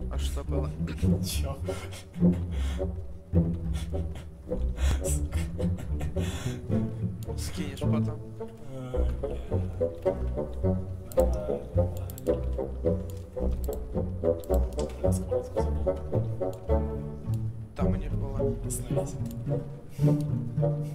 А что было? Чё? Скинешь потом. Скорость забыл. Там у них была. Остановись.